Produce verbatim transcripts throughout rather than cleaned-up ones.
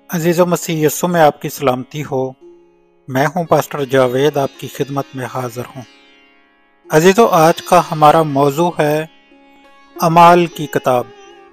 عزیز و مسیح یسوع میں آپ کی سلامتی ہو۔ میں ہوں پاسٹر جاوید، آپ کی خدمت میں حاضر ہوں۔ عزیزو، آج کا ہمارا موضوع ہے اعمال کی کتاب۔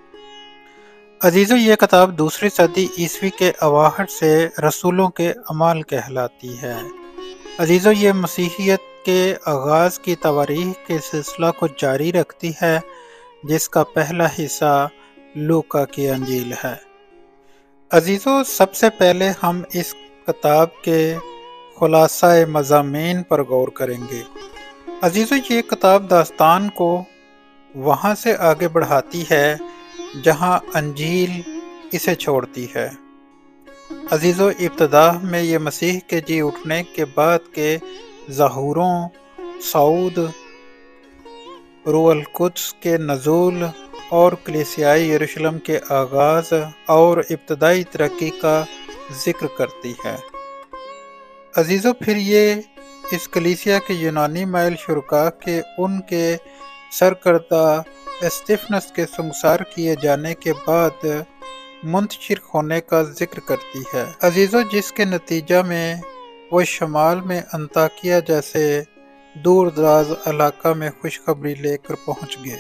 عزیزو، یہ کتاب دوسری صدی عیسوی کے اواخر سے رسولوں کے اعمال کہلاتی ہے۔ عزیزو، یہ مسیحیت کے آغاز کی تواریخ کے سلسلہ کو جاری رکھتی ہے، جس کا پہلا حصہ لوکا کی انجیل ہے۔ عزیزو، سب سے پہلے ہم اس کتاب کے خلاصہ مضامین پر غور کریں گے۔ عزیزو، یہ کتاب داستان کو وہاں سے آگے بڑھاتی ہے جہاں انجیل اسے چھوڑتی ہے۔ عزیزو، ابتدا میں یہ مسیح کے جی اٹھنے کے بعد کے ظہوروں، صعود، روح القدس کے نزول اور کلیسیائی یروشلم کے آغاز اور ابتدائی ترقی کا ذکر کرتی ہے۔ عزیزو، پھر یہ اس کلیسیا کے یونانی مائل شرکاء کے ان کے سرکردہ استفنس کے سنگسار کیے جانے کے بعد منتشر ہونے کا ذکر کرتی ہے۔ عزیزو، جس کے نتیجہ میں وہ شمال میں انطاکیہ جیسے دور دراز علاقہ میں خوشخبری لے کر پہنچ گئے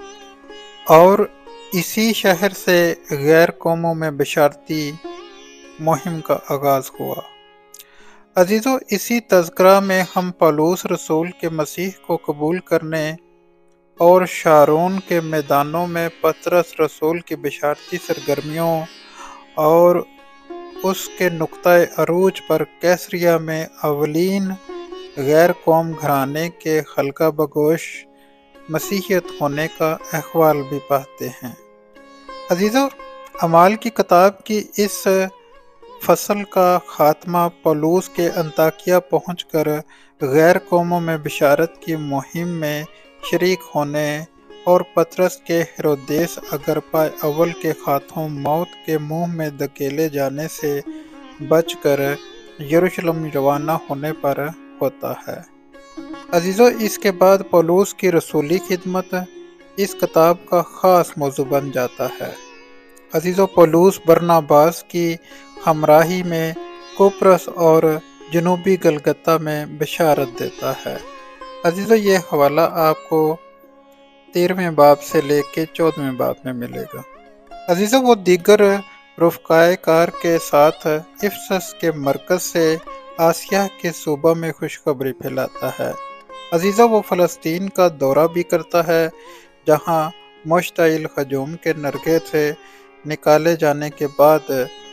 اور اسی شہر سے غیر قوموں میں بشارتی مہم کا آغاز ہوا۔ عزیزو، اسی تذکرہ میں ہم پولس رسول کے مسیح کو قبول کرنے اور شارون کے میدانوں میں پطرس رسول کی بشارتی سرگرمیوں اور اس کے نقطہ عروج پر کیسریا میں اولین غیر قوم گھرانے کے حلقہ بگوش مسیحیت ہونے کا احوال بھی پاتے ہیں۔ عزیزو، اعمال کی کتاب کی اس فصل کا خاتمہ پولس کے انطاکیہ پہنچ کر غیر قوموں میں بشارت کی مہم میں شریک ہونے اور پطرس کے ہیرودیس اگرپا اول کے ہاتھوں موت کے منہ میں دھکیلے جانے سے بچ کر یروشلم روانہ ہونے پر ہوتا ہے۔ عزیزو، اس کے بعد پولس کی رسولی خدمت اس کتاب کا خاص موضوع بن جاتا ہے۔ عزیزو، پولس برناباس کی ہمراہی میں کوپرس اور جنوبی گلگتہ میں بشارت دیتا ہے۔ عزیزو، یہ حوالہ آپ کو تیرہویں باب سے لے کے چودہویں باب میں ملے گا۔ عزیزو، وہ دیگر رفقائے کار کے ساتھ افسس کے مرکز سے آسیہ کے صوبہ میں خوشخبری پھیلاتا ہے۔ عزیزو، وہ فلسطین کا دورہ بھی کرتا ہے، جہاں مشتعل ہجوم کے نرگے سے نکالے جانے کے بعد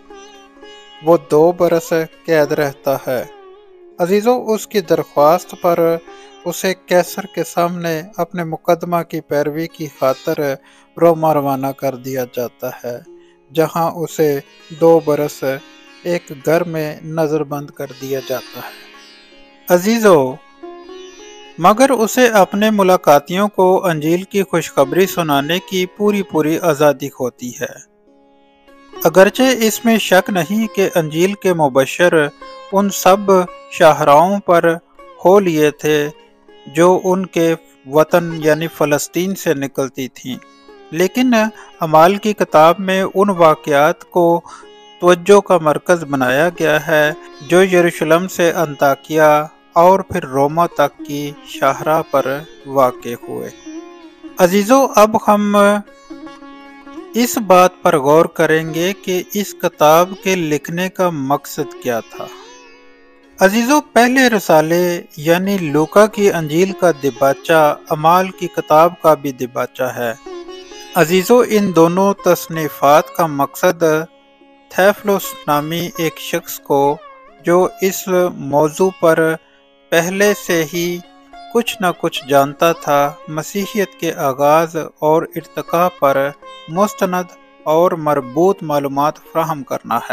وہ دو برس قید رہتا ہے۔ عزیزو، اس کی درخواست پر اسے کیسر کے سامنے اپنے مقدمہ کی پیروی کی خاطر روما روانہ کر دیا جاتا ہے، جہاں اسے دو برس ایک گھر میں نظر بند کر دیا جاتا ہے۔ عزیزو، مگر اسے اپنے ملاقاتیوں کو انجیل کی خوشخبری سنانے کی پوری پوری آزادی ہوتی ہے، اگرچہ اس میں شک نہیں کہ انجیل کے مبشر ان سب شاہراہوں پر ہو لیے تھے جو ان کے وطن یعنی فلسطین سے نکلتی تھیں، لیکن اعمال کی کتاب میں ان واقعات کو توجہ کا مرکز بنایا گیا ہے جو یروشلم سے انطاکیہ اور پھر روما تک کی شاہراہ پر واقع ہوئے۔ عزیزو، اب ہم اس بات پر غور کریں گے کہ اس کتاب کے لکھنے کا مقصد کیا تھا۔ عزیزو، پہلے رسالے یعنی لوکا کی انجیل کا دباچہ اعمال کی کتاب کا بھی دباچہ ہے۔ عزیزو، ان دونوں تصنیفات کا مقصد تھیوفلوس نامی ایک شخص کو، جو اس موضوع پر پہلے سے ہی کچھ نہ کچھ جانتا تھا، مسیحیت کے آغاز اور ارتقاء پر مستند اور مربوط معلومات فراہم کرنا ہے۔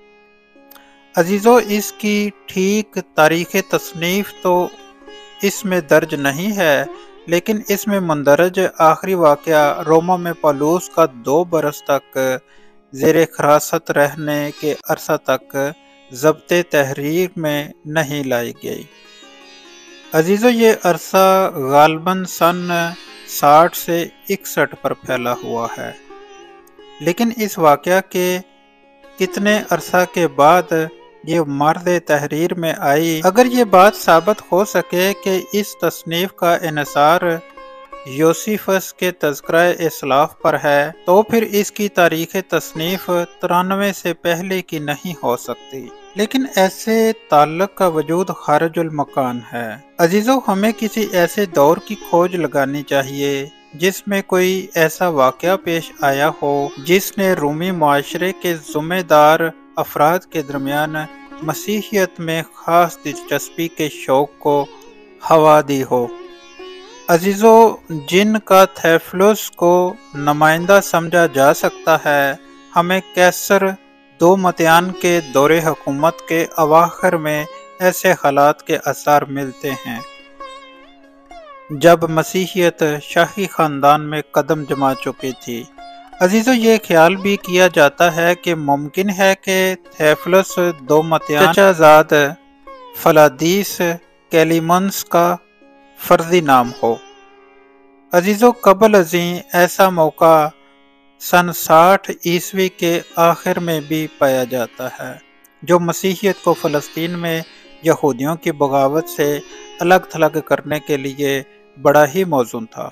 عزیزو، اس کی ٹھیک تاریخ تصنیف تو اس میں درج نہیں ہے، لیکن اس میں مندرج آخری واقعہ روما میں پولس کا دو برس تک زیر حراست رہنے کے عرصہ تک ضبط تحریر میں نہیں لائی گئی۔ عزیزو، یہ عرصہ غالباً سن ساٹھ سے اکسٹھ پر پھیلا ہوا ہے، لیکن اس واقعہ کے کتنے عرصہ کے بعد یہ مرد تحریر میں آئی۔ اگر یہ بات ثابت ہو سکے کہ اس تصنیف کا انحصار یوسیفس کے تذکرہ اسلاف پر ہے تو پھر اس کی تاریخ تصنیف ترانوے سے پہلے کی نہیں ہو سکتی، لیکن ایسے تعلق کا وجود خارج المکان ہے۔ عزیزو، ہمیں کسی ایسے دور کی کھوج لگانی چاہیے جس میں کوئی ایسا واقعہ پیش آیا ہو جس نے رومی معاشرے کے ذمہ دار افراد کے درمیان مسیحیت میں خاص دلچسپی کے شوق کو ہوا دی ہو۔ عزیزو، جن کا تھیفلوس کو نمائندہ سمجھا جا سکتا ہے، ہمیں کیسر دومتیان کے دور حکومت کے اواخر میں ایسے حالات کے آثار ملتے ہیں جب مسیحیت شاہی خاندان میں قدم جما چکی تھی۔ عزیزو، یہ خیال بھی کیا جاتا ہے کہ ممکن ہے کہ تھیفلوس دومتیان چچا زاد فلادیس کیلیمنس کا فرضی نام ہو۔ عزیزو، قبل ازیں ایسا موقع سن ساٹھ عیسوی کے آخر میں بھی پایا جاتا ہے، جو مسیحیت کو فلسطین میں یہودیوں کی بغاوت سے الگ تھلگ کرنے کے لیے بڑا ہی موزوں تھا۔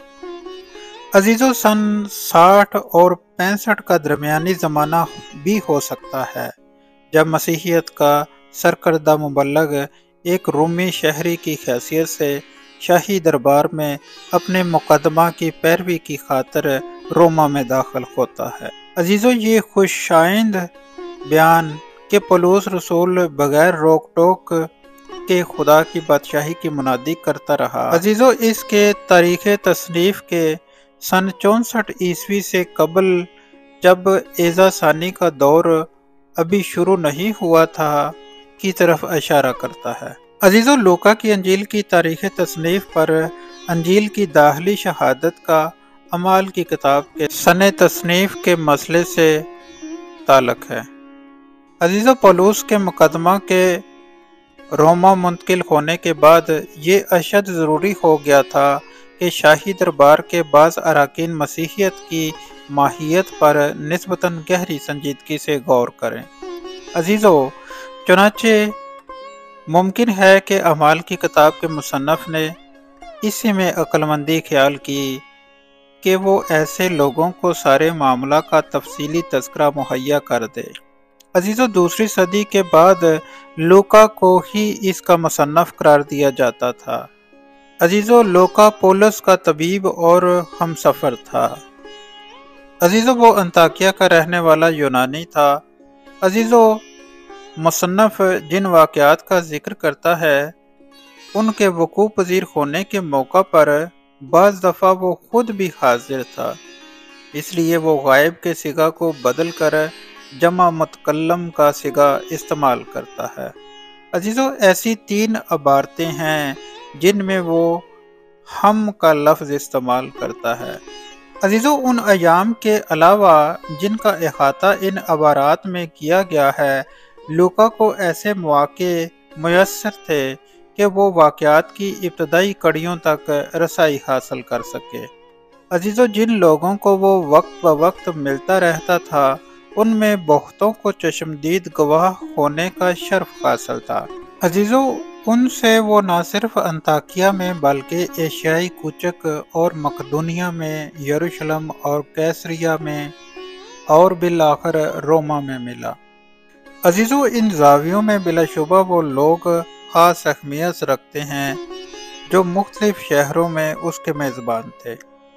عزیزو، سن ساٹھ اور پینسٹھ کا درمیانی زمانہ بھی ہو سکتا ہے جب مسیحیت کا سرکردہ مبلغ ایک رومی شہری کی حیثیت سے شاہی دربار میں اپنے مقدمہ کی پیروی کی خاطر روما میں داخل ہوتا ہے۔ عزیزو، یہ خوشائند بیان کہ پولس رسول بغیر روک ٹوک کے خدا کی بادشاہی کی منادی کرتا رہا۔ عزیزو، اس کے تاریخ تصنیف کے سن چونسٹھ عیسوی سے قبل، جب ایزا ثانی کا دور ابھی شروع نہیں ہوا تھا، کی طرف اشارہ کرتا ہے۔ عزیزو، لوکا کی انجیل کی تاریخ تصنیف پر انجیل کی داخلی شہادت کا اعمال کی کتاب کے سن تصنیف کے مسئلے سے تعلق ہے۔ عزیزو، پولس کے مقدمہ کے روما منتقل ہونے کے بعد یہ اشد ضروری ہو گیا تھا کہ شاہی دربار کے بعض اراکین مسیحیت کی ماہیت پر نسبتاً گہری سنجیدگی سے غور کریں۔ عزیزو، چنانچہ ممکن ہے کہ اعمال کی کتاب کے مصنف نے اسی میں عقل مندی خیال کی کہ وہ ایسے لوگوں کو سارے معاملہ کا تفصیلی تذکرہ مہیا کر دے۔ عزیزو، دوسری صدی کے بعد لوکا کو ہی اس کا مصنف قرار دیا جاتا تھا۔ عزیزو، لوکا پولس کا طبیب اور ہمسفر تھا۔ عزیزو، وہ انطاکیہ کا رہنے والا یونانی تھا۔ عزیزو، مصنف جن واقعات کا ذکر کرتا ہے ان کے وقوع پذیر ہونے کے موقع پر بعض دفعہ وہ خود بھی حاضر تھا، اس لیے وہ غائب کے صیغہ کو بدل کر جمع متکلم کا صیغہ استعمال کرتا ہے۔ عزیزو، ایسی تین عبارتیں ہیں جن میں وہ ہم کا لفظ استعمال کرتا ہے۔ عزیزو، ان ایام کے علاوہ جن کا احاطہ ان عبارات میں کیا گیا ہے، لوکا کو ایسے مواقع میسر تھے کہ وہ واقعات کی ابتدائی کڑیوں تک رسائی حاصل کر سکے۔ عزیزو، جن لوگوں کو وہ وقت بہ وقت ملتا رہتا تھا ان میں بہتوں کو چشمدید گواہ ہونے کا شرف حاصل تھا۔ عزیزو، ان سے وہ نہ صرف انطاکیہ میں بلکہ ایشیائی کوچک اور مقدونیہ میں، یروشلم اور کیسریہ میں اور بالآخر روما میں ملا۔ عزیزو، ان زاویوں میں بلا شبہ وہ لوگ خاص اہمیت رکھتے ہیں جو مختلف شہروں میں اس کے میزبان تھے،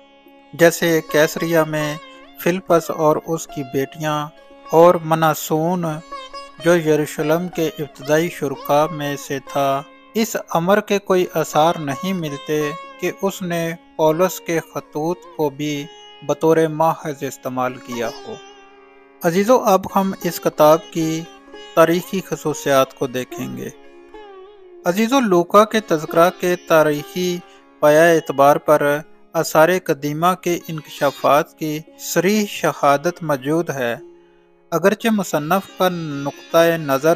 جیسے کیسریہ میں فلپس اور اس کی بیٹیاں، اور مناسون جو یروشلم کے ابتدائی شرکاء میں سے تھا۔ اس امر کے کوئی آثار نہیں ملتے کہ اس نے پولس کے خطوط کو بھی بطور ماخذ استعمال کیا ہو۔ عزیزو، اب ہم اس کتاب کی تاریخی خصوصیات کو دیکھیں گے۔ عزیزو، لوکا کے تذکرہ کے تاریخی پایہ اعتبار پر آثار قدیمہ کے انکشافات کی صریح شہادت موجود ہے، اگرچہ مصنف کا نقطۂ نظر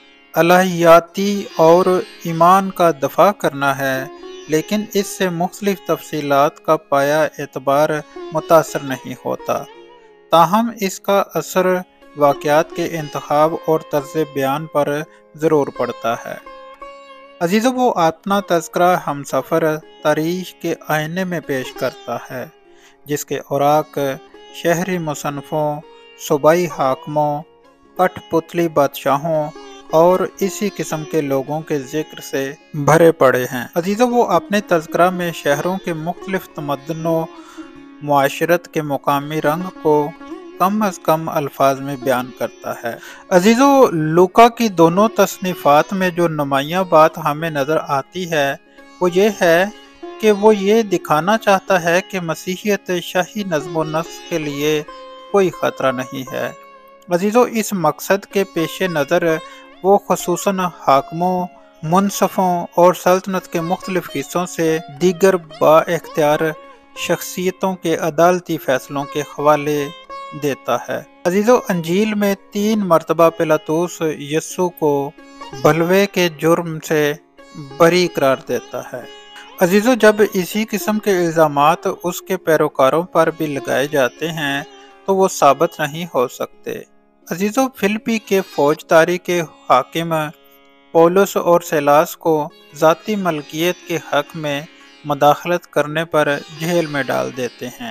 الہیاتی اور ایمان کا دفاع کرنا ہے، لیکن اس سے مختلف تفصیلات کا پایہ اعتبار متاثر نہیں ہوتا۔ تاہم اس کا اثر واقعات کے انتخاب اور طرز بیان پر ضرور پڑتا ہے۔ عزیزو، وہ اپنا تذکرہ ہم سفر تاریخ کے آئینے میں پیش کرتا ہے، جس کے اوراق شہری مصنفوں، صوبائی حاکموں، کٹھ پتلی بادشاہوں اور اسی قسم کے لوگوں کے ذکر سے بھرے پڑے ہیں۔ عزیزو، وہ اپنے تذکرہ میں شہروں کے مختلف تمدن و معاشرت کے مقامی رنگ کو کم از کم الفاظ میں بیان کرتا ہے۔ عزیزو، لوکا کی دونوں تصنیفات میں جو نمایاں بات ہمیں نظر آتی ہے وہ یہ ہے کہ وہ یہ دکھانا چاہتا ہے کہ مسیحیت شاہی نظم و نسق کے لیے کوئی خطرہ نہیں ہے۔ عزیزو، اس مقصد کے پیش نظر وہ خصوصاً حاکموں، منصفوں اور سلطنت کے مختلف حصوں سے دیگر با اختیار شخصیتوں کے عدالتی فیصلوں کے حوالے دیتا ہے۔ عزیزو، انجیل میں تین مرتبہ پیلاطس یسوع کو بلوے کے جرم سے بری قرار دیتا ہے۔ عزیزو، جب اسی قسم کے الزامات اس کے پیروکاروں پر بھی لگائے جاتے ہیں تو وہ ثابت نہیں ہو سکتے۔ عزیزو، فلپی کے فوجداری کے حاکم پولس اور سیلاس کو ذاتی ملکیت کے حق میں مداخلت کرنے پر جیل میں ڈال دیتے ہیں،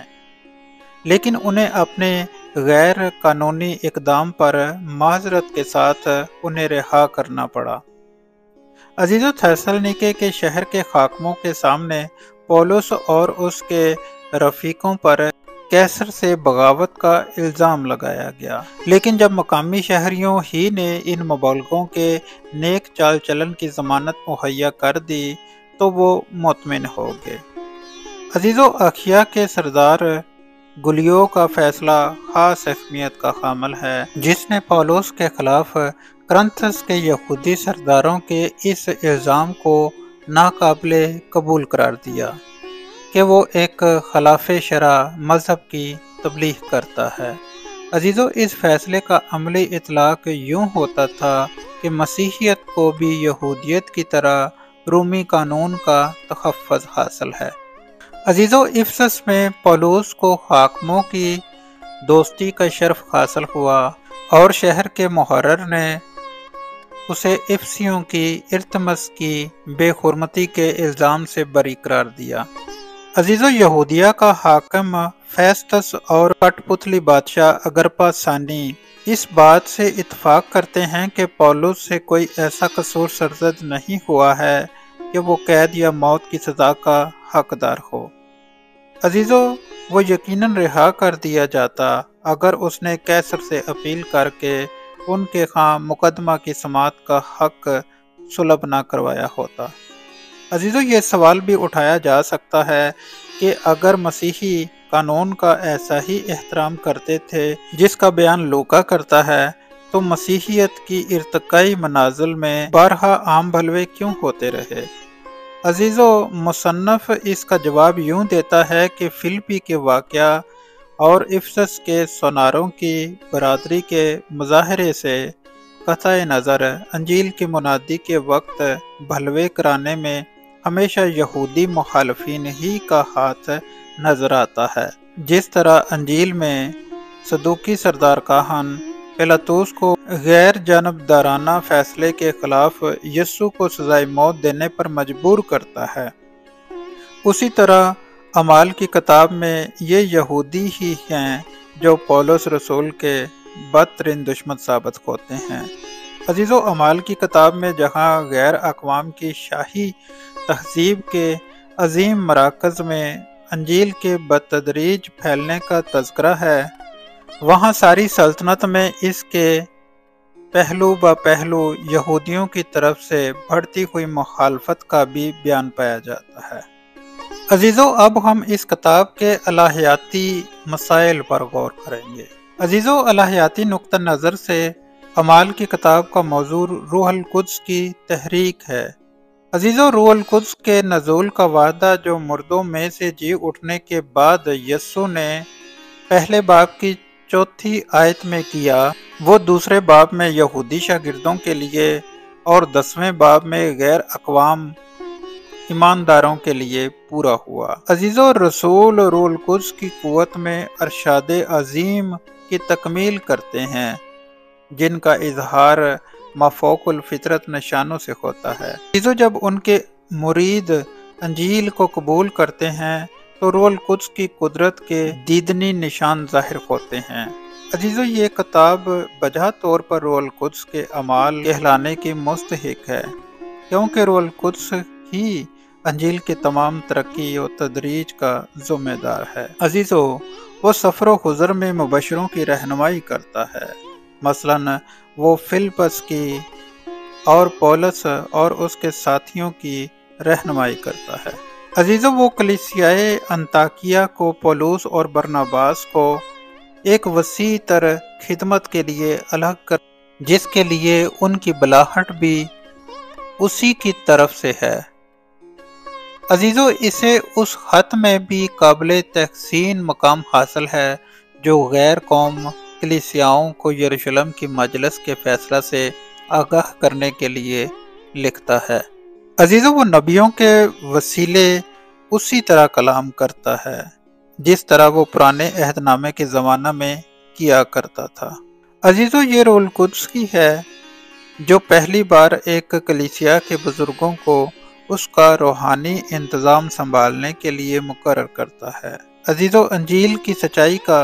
لیکن انہیں اپنے غیر قانونی اقدام پر معذرت کے ساتھ انہیں رہا کرنا پڑا۔ عزیزو، تھیسالونیکے کے شہر کے حاکموں کے سامنے پولس اور اس کے رفیقوں پر کیسر سے بغاوت کا الزام لگایا گیا، لیکن جب مقامی شہریوں ہی نے ان مبلغوں کے نیک چال چلن کی ضمانت مہیا کر دی تو وہ مطمئن ہو گئے۔ عزیزو، اخیا کے سردار گلیو کا فیصلہ خاص اہمیت کا حامل ہے، جس نے پولس کے خلاف کرنتھس کے یہودی سرداروں کے اس الزام کو ناقابل قبول قرار دیا کہ وہ ایک خلاف شرع مذہب کی تبلیغ کرتا ہے۔ عزیزو، اس فیصلے کا عملی اطلاق یوں ہوتا تھا کہ مسیحیت کو بھی یہودیت کی طرح رومی قانون کا تحفظ حاصل ہے۔ عزیزو، افسس میں پولس کو حاکموں کی دوستی کا شرف حاصل ہوا اور شہر کے محرر نے اسے افسیوں کی ارتمس کی بے حرمتی کے الزام سے بری قرار دیا۔ عزیزو، یہودیہ کا حاکم فیسٹس اور کٹ پتلی بادشاہ اگرپا ثانی اس بات سے اتفاق کرتے ہیں کہ پولس سے کوئی ایسا قصور سرزد نہیں ہوا ہے کہ وہ قید یا موت کی سزا کا حقدار ہو۔ عزیزو، وہ یقیناً رہا کر دیا جاتا اگر اس نے کیسر سے اپیل کر کے ان کے ہاں مقدمہ کی سماعت کا حق سلب نہ کروایا ہوتا۔ عزیزو، یہ سوال بھی اٹھایا جا سکتا ہے کہ اگر مسیحی قانون کا ایسا ہی احترام کرتے تھے جس کا بیان لوکا کرتا ہے تو مسیحیت کی ارتقائی منازل میں بارہا عام بلوے کیوں ہوتے رہے؟ عزیزو، مصنف اس کا جواب یوں دیتا ہے کہ فلپی کے واقعہ اور افسس کے سوناروں کی برادری کے مظاہرے سے قطع نظر انجیل کی منادی کے وقت بھلوے کرانے میں ہمیشہ یہودی مخالفین ہی کا ہاتھ نظر آتا ہے، جس طرح انجیل میں صدوقی سردار کاہن پیلاطس کو غیر جانبدارانہ فیصلے کے خلاف یسوع کو سزائے موت دینے پر مجبور کرتا ہے، اسی طرح اعمال کی کتاب میں یہ یہودی ہی ہیں جو پولس رسول کے بدترین دشمن ثابت ہوتے ہیں۔ عزیزو، اعمال کی کتاب میں جہاں غیر اقوام کی شاہی تہذیب کے عظیم مراکز میں انجیل کے بتدریج پھیلنے کا تذکرہ ہے، وہاں ساری سلطنت میں اس کے پہلو بہ پہلو یہودیوں کی طرف سے بڑھتی ہوئی مخالفت کا بھی بیان پایا جاتا ہے۔ عزیزو، اب ہم اس کتاب کے الہیاتی مسائل پر غور کریں گے۔ عزیزو، الہیاتی نقطہ نظر سے اعمال کی کتاب کا موضوع روح القدس کی تحریک ہے۔ عزیزو، روح القدس کے نزول کا وعدہ جو مردوں میں سے جی اٹھنے کے بعد یسوع نے پہلے باب کی چوتھی آیت میں کیا، وہ دوسرے باب میں یہودی شاگردوں کے لیے اور دسویں باب میں غیر اقوام ایمانداروں کے لیے پورا ہوا۔ عزیزو، رسول روح القدس کی قوت میں ارشاد عظیم کی تکمیل کرتے ہیں جن کا اظہار مافوق الفطرت نشانوں سے ہوتا ہے۔ عزیزو، جب ان کے مرید انجیل کو قبول کرتے ہیں تو روح القدس کی قدرت کے دیدنی نشان ظاہر ہوتے ہیں۔ عزیزو، یہ کتاب بجا طور پر روح القدس کے اعمال کہلانے کی مستحق ہے، کیونکہ روح القدس ہی انجیل کی تمام ترقی و تدریج کا ذمہ دار ہے۔ عزیزو، وہ سفر و حضر میں مبشروں کی رہنمائی کرتا ہے، مثلاً وہ فلپس کی اور پولس اور اس کے ساتھیوں کی رہنمائی کرتا ہے۔ عزیزو، وہ کلیسیائے انطاکیہ کو پولس اور برناباس کو ایک وسیع تر خدمت کے لیے الگ کر، جس کے لیے ان کی بلاہٹ بھی اسی کی طرف سے ہے۔ عزیزو، اسے اس خط میں بھی قابل تحسین مقام حاصل ہے جو غیر قوم کلیسیاؤں کو یروشلم کی مجلس کے فیصلہ سے آگاہ کرنے کے لیے لکھتا ہے۔ عزیزو، وہ نبیوں کے وسیلے اسی طرح کلام کرتا ہے جس طرح وہ پرانے عہد نامے کے زمانہ میں کیا کرتا تھا۔ عزیزو، یہ روح القدس ہی ہے جو پہلی بار ایک کلیسیا کے بزرگوں کو اس کا روحانی انتظام سنبھالنے کے لیے مقرر کرتا ہے۔ عزیزو، انجیل کی سچائی کا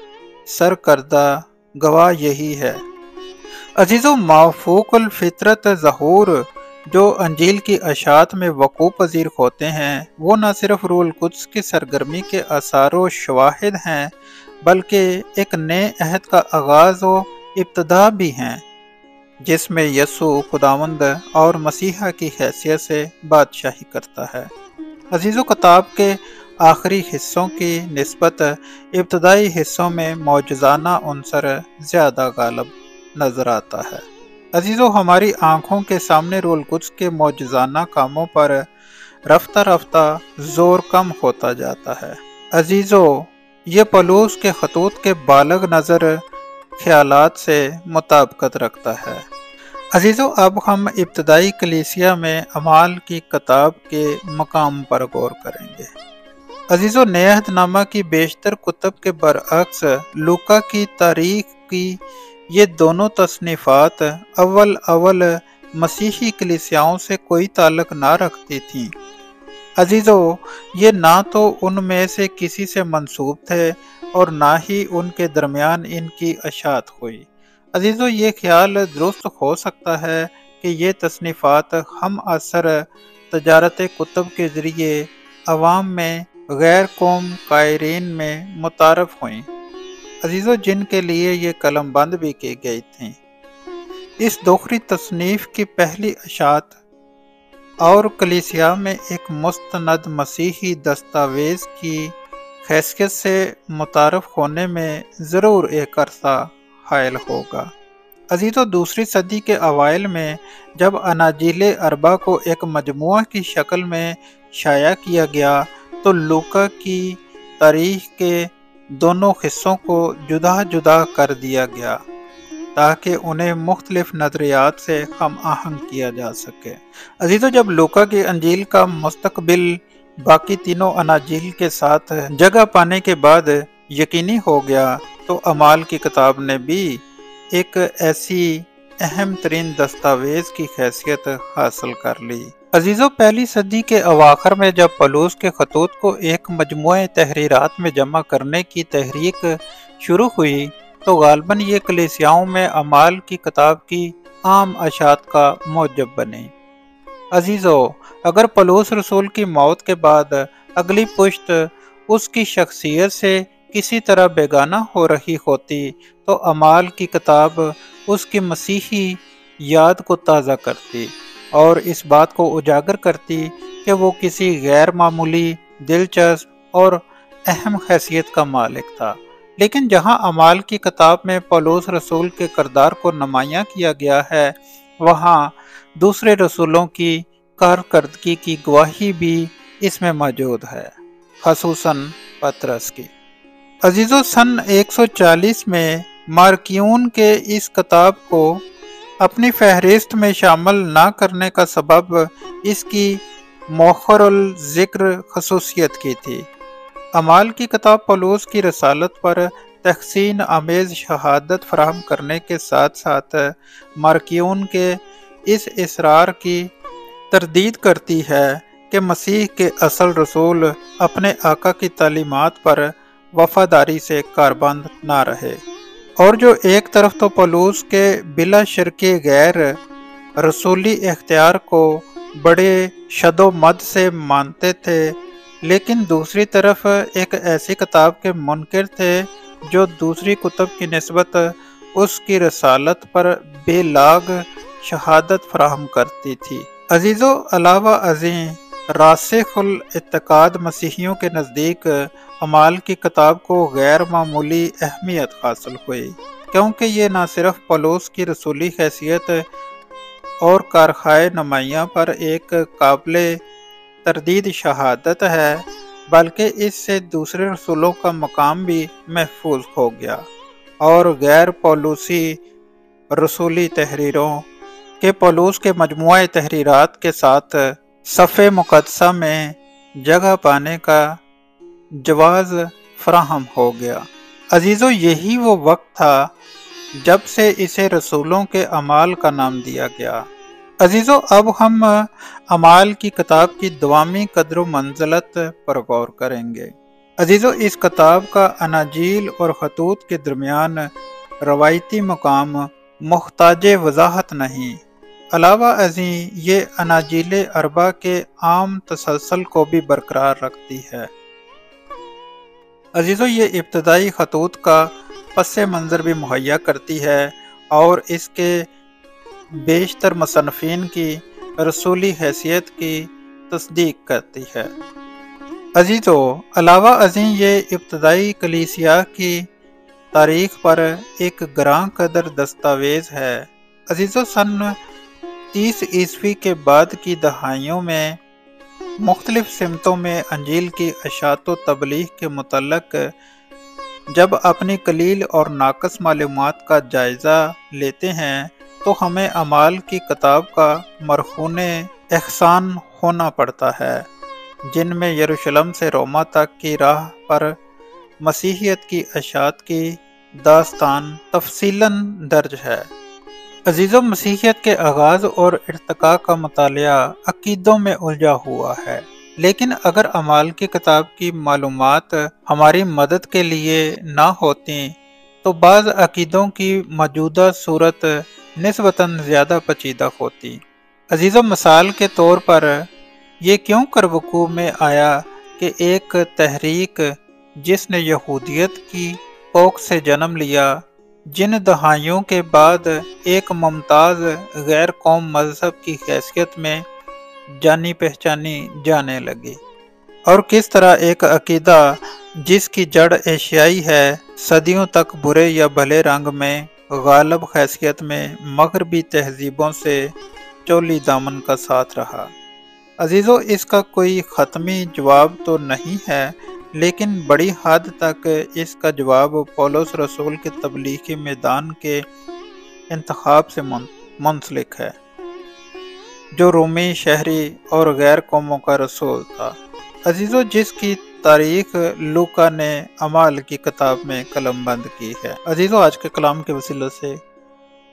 سرکردہ گواہ یہی ہے۔ عزیزو، مافوق الفطرت ظہور جو انجیل کی اشاعت میں وقوع پذیر ہوتے ہیں، وہ نہ صرف روح القدس کی سرگرمی کے آثار و شواہد ہیں بلکہ ایک نئے عہد کا آغاز و ابتدا بھی ہیں جس میں یسوع خداوند اور مسیحا کی حیثیت سے بادشاہی کرتا ہے۔ عزیزو، کتاب کے آخری حصوں کی نسبت ابتدائی حصوں میں معجزانہ عنصر زیادہ غالب نظر آتا ہے۔ عزیزو، ہماری آنکھوں کے سامنے روح القدس کے معجزانہ کاموں پر رفتہ رفتہ زور کم ہوتا جاتا ہے۔ عزیزو، یہ پولس کے خطوط کے بالغ نظر خیالات سے مطابقت رکھتا ہے۔ عزیزو، اب ہم ابتدائی کلیسیا میں اعمال کی کتاب کے مقام پر غور کریں گے۔ عزیزو، نئے عہد نامہ کی بیشتر کتب کے برعکس لوکا کی تاریخ کی یہ دونوں تصنیفات اول اول مسیحی کلیسیاؤں سے کوئی تعلق نہ رکھتی تھیں۔ عزیزو، یہ نہ تو ان میں سے کسی سے منسوب تھے اور نہ ہی ان کے درمیان ان کی اشاعت ہوئی۔ عزیزو، یہ خیال درست ہو سکتا ہے کہ یہ تصنیفات ہم عصر تجارت کتب کے ذریعے عوام میں غیر قوم قائرین میں متعارف ہوئیں، عزیزو، جن کے لیے یہ قلم بند بھی کی گئی تھیں۔ اس دوسری تصنیف کی پہلی اشاعت اور کلیسیا میں ایک مستند مسیحی دستاویز کی حیثیت سے متعارف ہونے میں ضرور ایک عرصہ حائل ہوگا۔ عزیزو، دوسری صدی کے اوائل میں جب اناجیل اربع کو ایک مجموعہ کی شکل میں شائع کیا گیا تو لوکا کی تاریخ کے دونوں حصوں کو جدا جدا کر دیا گیا تاکہ انہیں مختلف نظریات سے ہم آہنگ کیا جا سکے۔ عزیزو، جب لوکا کی انجیل کا مستقبل باقی تینوں اناجیل کے ساتھ جگہ پانے کے بعد یقینی ہو گیا تو اعمال کی کتاب نے بھی ایک ایسی اہم ترین دستاویز کی حیثیت حاصل کر لی۔ عزیزو، پہلی صدی کے اواخر میں جب پولس کے خطوط کو ایک مجموعہ تحریرات میں جمع کرنے کی تحریک شروع ہوئی تو غالباً یہ کلیسیاؤں میں اعمال کی کتاب کی عام اشاعت کا موجب بنی۔ عزیزو، اگر پولس رسول کی موت کے بعد اگلی پشت اس کی شخصیت سے کسی طرح بیگانہ ہو رہی ہوتی تو اعمال کی کتاب اس کی مسیحی یاد کو تازہ کرتی اور اس بات کو اجاگر کرتی کہ وہ کسی غیر معمولی، دلچسپ اور اہم حیثیت کا مالک تھا۔ لیکن جہاں اعمال کی کتاب میں پولس رسول کے کردار کو نمایاں کیا گیا ہے، وہاں دوسرے رسولوں کی کارکردگی کی گواہی بھی اس میں موجود ہے، خصوصاً پطرس کی۔ عزیزو، سن ایک سو چالیس میں مارکیون کے اس کتاب کو اپنی فہرست میں شامل نہ کرنے کا سبب اس کی مؤخر الذکر خصوصیت کی تھی۔ اعمال کی کتاب پولس کی رسالت پر تحسین آمیز شہادت فراہم کرنے کے ساتھ ساتھ مارکیون کے اس اصرار کی تردید کرتی ہے کہ مسیح کے اصل رسول اپنے آقا کی تعلیمات پر وفاداری سے کاربند نہ رہے، اور جو ایک طرف تو پولس کے بلا شرک غیر رسولی اختیار کو بڑے شد و مد سے مانتے تھے، لیکن دوسری طرف ایک ایسی کتاب کے منکر تھے جو دوسری کتب کی نسبت اس کی رسالت پر بے لاگ شہادت فراہم کرتی تھی۔ عزیزو، علاوہ ازیں راسخ الاعتقاد مسیحیوں کے نزدیک اعمال کی کتاب کو غیر معمولی اہمیت حاصل ہوئی، کیونکہ یہ نہ صرف پولس کی رسولی حیثیت اور کارخائے نمایاں پر ایک قابل تردید شہادت ہے، بلکہ اس سے دوسرے رسولوں کا مقام بھی محفوظ ہو گیا، اور غیر پولوسی رسولی تحریروں کہ پولس کے مجموعہ تحریرات کے ساتھ صف مقدسہ میں جگہ پانے کا جواز فراہم ہو گیا۔ عزیزو، یہی وہ وقت تھا جب سے اسے رسولوں کے اعمال کا نام دیا گیا۔ عزیزو، اب ہم اعمال کی کتاب کی دوامی قدر و منزلت پر غور کریں گے۔ عزیزو، اس کتاب کا اناجیل اور خطوط کے درمیان روایتی مقام محتاج وضاحت نہیں، علاوہ ازیں یہ اناجیل اربع کے عام تسلسل کو بھی برقرار رکھتی ہے۔ عزیزو، یہ ابتدائی خطوط کا پس منظر بھی مہیا کرتی ہے اور اس کے بیشتر مصنفین کی رسولی حیثیت کی تصدیق کرتی ہے۔ عزیزو، علاوہ ازیں یہ ابتدائی کلیسیا کی تاریخ پر ایک گراں قدر دستاویز ہے۔ عزیزو، سن تیس عیسوی کے بعد کی دہائیوں میں مختلف سمتوں میں انجیل کی اشاعت و تبلیغ کے متعلق جب اپنی قلیل اور ناقص معلومات کا جائزہ لیتے ہیں تو ہمیں اعمال کی کتاب کا مرہون احسان ہونا پڑتا ہے، جن میں یروشلم سے روما تک کی راہ پر مسیحیت کی اشاعت کی داستان تفصیلاً درج ہے۔ عزیزو، مسیحیت کے آغاز اور ارتقاء کا مطالعہ عقیدوں میں الجھا ہوا ہے، لیکن اگر اعمال کی کتاب کی معلومات ہماری مدد کے لیے نہ ہوتی تو بعض عقیدوں کی موجودہ صورت نسبتاً زیادہ پیچیدہ ہوتی۔ عزیزو، مثال کے طور پر یہ کیوں کر وقوع میں آیا کہ ایک تحریک جس نے یہودیت کی کوکھ سے جنم لیا، جن دہائیوں کے بعد ایک ممتاز غیر قوم مذہب کی حیثیت میں جانی پہچانی جانے لگی، اور کس طرح ایک عقیدہ جس کی جڑ ایشیائی ہے صدیوں تک برے یا بھلے رنگ میں غالب حیثیت میں مغربی تہذیبوں سے چولی دامن کا ساتھ رہا۔ عزیزو، اس کا کوئی حتمی جواب تو نہیں ہے، لیکن بڑی حد تک اس کا جواب پولس رسول کے تبلیغی میدان کے انتخاب سے منسلک ہے، جو رومی شہری اور غیر قوموں کا رسول تھا۔ عزیزو، جس کی تاریخ لوکا نے اعمال کی کتاب میں قلم بند کی ہے۔ عزیزو، آج کے کلام کے وسیلے سے